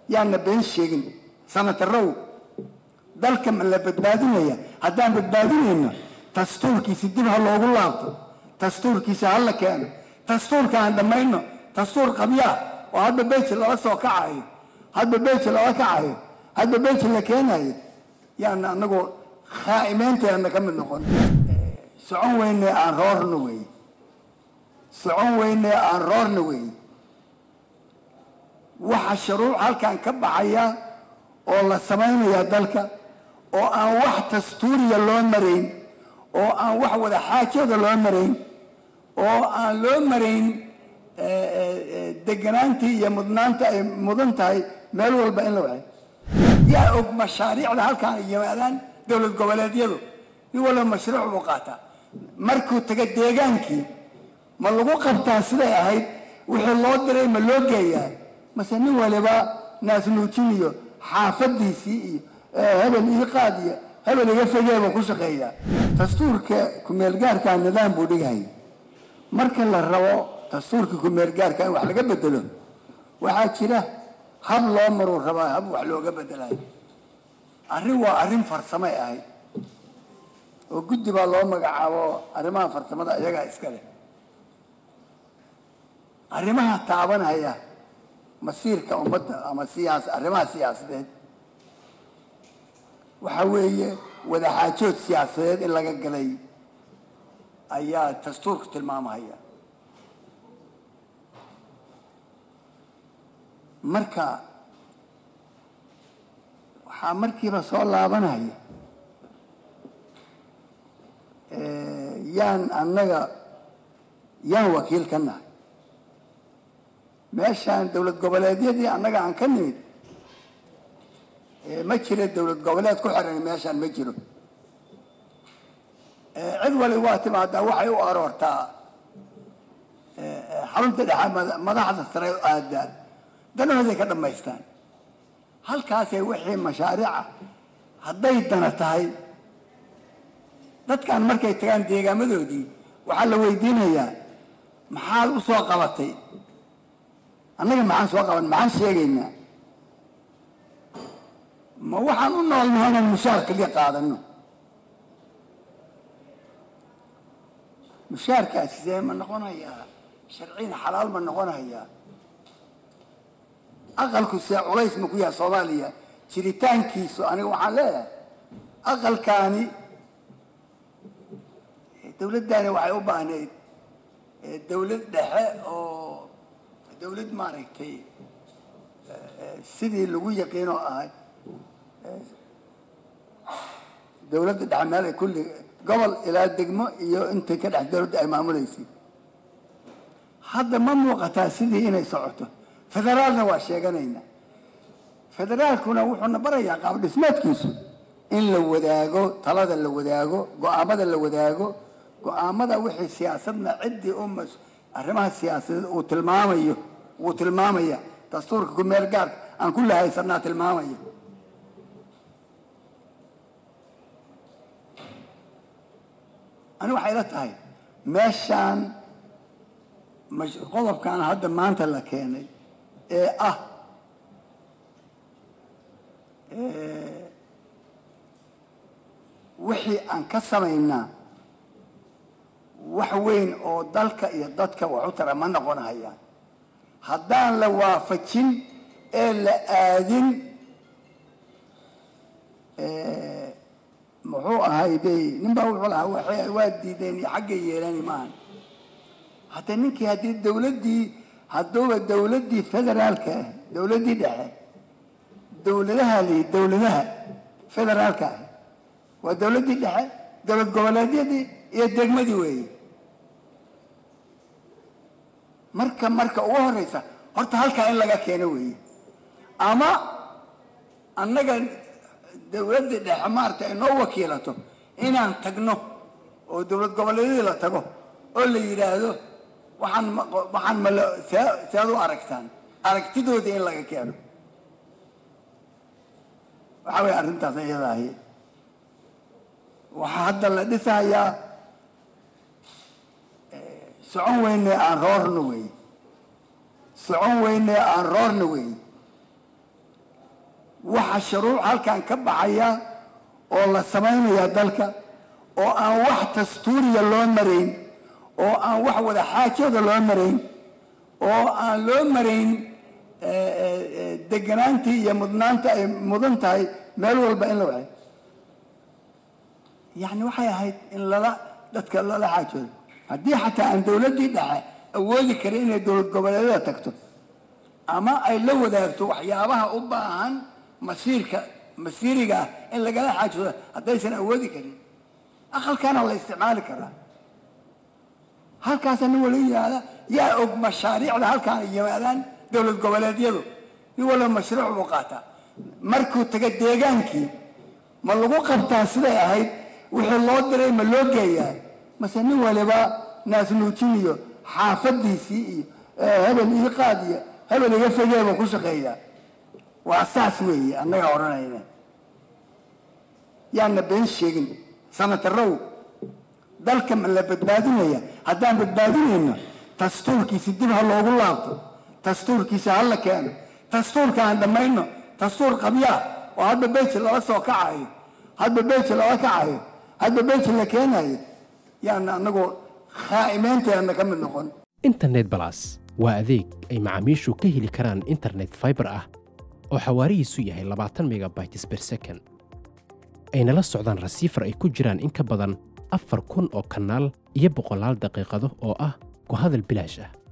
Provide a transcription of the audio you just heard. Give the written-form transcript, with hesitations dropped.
يعني بين شيء سنة الرو ذلك من اللي بدبادينيا هدان بدبادينينا تستور كيس الدبها الله قلابته تستور كيس هلا كان تستور كان دمينه تستور قبيا وهذا البيت اللي رأسه كعاي هذا البيت اللي كعاي هذا البيت اللي كان يعني نقول خائمين تينا كم نقول سعون وين أنرار نوي سعون وين أنرار نوي وحشروع هل كان كبعيا والله سمعنا يا دلك oo aan wax dastuuriya loo mareyn oo aan wax wada xaajada loo mareyn oo aan loo mareyn deganaantii iyo mudnaanta ay mudan tahay meel walba in la wacay yaa og mashaariicda halkan yimaadaan dawlad goboleedyadu iyo wala mashruuc u qaata markuu taga deegaankii ma lagu qabtaa siday ahayd wixii loo diray ma loo geeyaa masalan waliba naas nuujiniyo xaafadiisii iyo هذا الإيقادية هذا اللي يفجأ وكل شقية تستور كميرجار كان نظام بوديهاي مركل الروا تستور كميرجار كان وحلا قبل دلهم واحد كده حبل عمر الروا حب وحلو قبل دلهم الروا أرم فرسمة هاي وجد بالله ما جعوا أرمها فرسمة يجا إسكاله أرمها تعبان هيا مسير كأمة أما سياسة أرمها سياسة ده وحويه وذا حاجات سياسية إلا قلي أيها تستور كتلمام هيا مركا وحامركي رسول الله بنا هيا يان أنك يان وكيل كنا ماشان دولة قبلاتية دي أنك عن كنمت ما تشيل الدولة قبلات كل حرني ماشان ما تشيله عدوى الوقت ما ده وحي وأرورتا حرمت ده ما ده حدث ترى أدان ده هذا كده ما يستان هل كاسي وحي مشاريع هديت أنا تاي ده كان مركز كان ديجا مدودي وحل ويدين هي محل وسوق قلتي أنا ما عن سوق قلت ما عن شيء ما هو حنقولنا هذا المشاركة اللي قاعدينه مشاركة زي ما نقولنا هي شرعين حلال ما نقولنا هي أقل كسر عريس مكويا صومالية شريتان كيسو أنا وحلاها أقل كاني دولة داني وحي وباني دولة دحاء أو دولة ماركتي سيدي اللي ويا كينو أهاي دولة العمالة كل قبل إلى الدقمة أنت كده دولة أمام ليسي هذا ما موقتها سيدي هنا يسعته فدرالنا واشياء جنينا فدرال كنا وحنا بريا قبل سمات كيسو إن لو وداعو ثلاثة لو وداعو قامدا لو وداعو قامدا وحي سياستنا عدي أمس أرمها السياسة وتلمامية دستور كميرجار عن كل هاي صناعة المامية أنا وحيلتها هاي ماشان مش قلب كان هذا ما أنت اللي كاني وحي أن كسرنا وحوين أو ذلك يضدك وعترة ما نقول هيا هدان لو فتشين إلا آذن محو هايدي نبغى ولا هو وادي ديني حق يلاني مان حتى نك هذه الدولة دي الدولة دي فدرالك دولة دي ده دولة لي دولة فدرالك والدولة دي ده دولة قبلاتية دي يدق مدوي مركب وهريسة هرت هالك إن لقى كينوي أما أنك دولة دي حمارته إنه وكيلته إن تجنو ودولة قبلاتية لا تجو اللي يراهدو waxaan mal saadu aragtaan aragtidooda in laga keeno waxa way arintaas iyada ahi waxa hadda la dhisayaa socon weyne aan roorno wey waxa shuruuc halkan ka baxaya oo la sameynaya dalka oo aan wax dastuuriya loo marayn oo aan wax wada xaajada loo marayn oo aan loo marayn deganaantii iyo mudnaanta ay mudan tahay meel walba in la waay yani waxay ahayd in dadka lala xaajoodo haddii xataa aan dowladdii dhexe awoodi karin inay dowlad goboleedyada tagto ama ay la wadaagto waxyaabaha u baahan masiiriga ah in lagala xaajoodo haddaysan awoodi karin aqalkaana la isticmaali karaa halkaasa nin wala yidhaahda yaa og mashaariicda halkaan ay yimaadaan dowlad goboleedyadu nin walba mashruuc buu qaataa markuu taga deegaankii ma lagu qabtaa siday ahayd wixii loo diray ma loo geeyaa mase nin waliba naasnuujin iyo xaafadiisii iyo hebel ii qaad iyo hebel iga fogeeba ku shaqeeyaa waa saas weeye annaga odhanayna yaana been sheegin sanatarow dalka ma la badbaadinaya haddaan badbaadinayno dastuurkiisa dib ha loogu laabto dastuurkiisa ha la keeno dastuurka aan dhammayno dastuur qabyaa oo hadba beji lala soo kacayo hadba beji lala kacayo hadba beji la keenayo yaana annagoo khaa'imeynteena ka mid noqon internet plus waa adeeg ay macaamiishu ka heli karaan internet fiber ah oo xawaarihiisu yahay 20 megabytes per second ayna la socdaan rasiifar ay ku jiraan in ka badan 4,000 oo kanaal iyo 100 daqiiqado oo ah ku hadal bilaash ah